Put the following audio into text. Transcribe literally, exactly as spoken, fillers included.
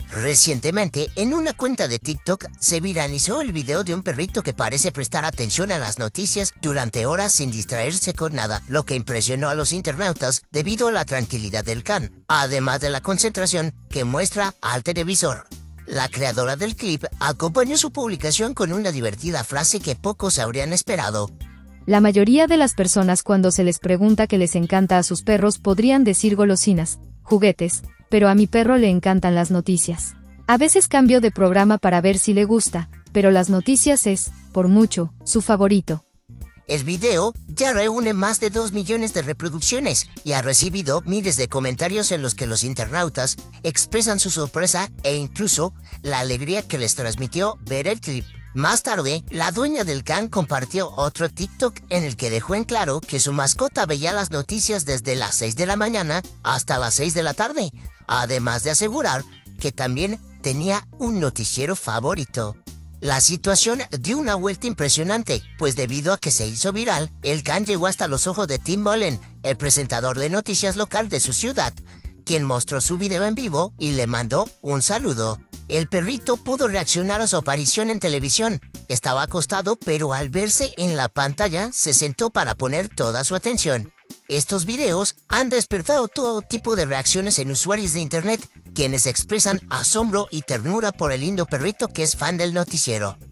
Recientemente, en una cuenta de TikTok, se viralizó el video de un perrito que parece prestar atención a las noticias durante horas sin distraerse con nada, lo que impresionó a los internautas debido a la tranquilidad del can, además de la concentración que muestra al televisor. La creadora del clip acompañó su publicación con una divertida frase que pocos habrían esperado. La mayoría de las personas cuando se les pregunta qué les encanta a sus perros podrían decir golosinas, juguetes, pero a mi perro le encantan las noticias. A veces cambio de programa para ver si le gusta, pero las noticias es, por mucho, su favorito. El video ya reúne más de dos millones de reproducciones y ha recibido miles de comentarios en los que los internautas expresan su sorpresa e incluso la alegría que les transmitió ver el clip. Más tarde, la dueña del can compartió otro TikTok en el que dejó en claro que su mascota veía las noticias desde las seis de la mañana hasta las seis de la tarde, además de asegurar que también tenía un noticiero favorito. La situación dio una vuelta impresionante, pues debido a que se hizo viral, el can llegó hasta los ojos de Tim Mullen, el presentador de noticias local de su ciudad, quien mostró su video en vivo y le mandó un saludo. El perrito pudo reaccionar a su aparición en televisión. Estaba acostado, pero al verse en la pantalla, se sentó para poner toda su atención. Estos videos han despertado todo tipo de reacciones en usuarios de internet, quienes expresan asombro y ternura por el lindo perrito que es fan del noticiero.